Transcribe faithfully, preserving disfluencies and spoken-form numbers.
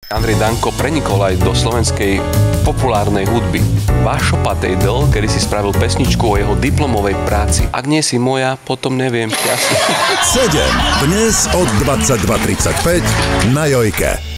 Andrej Danko prenikol aj do slovenskej populárnej hudby. Vašo Patejdl, kedy si spravil pesničku o jeho diplomovej práci. Ak nie si moja, potom neviem. sedem. Dnes od dvadsaťdva tridsaťpäť na Jojke.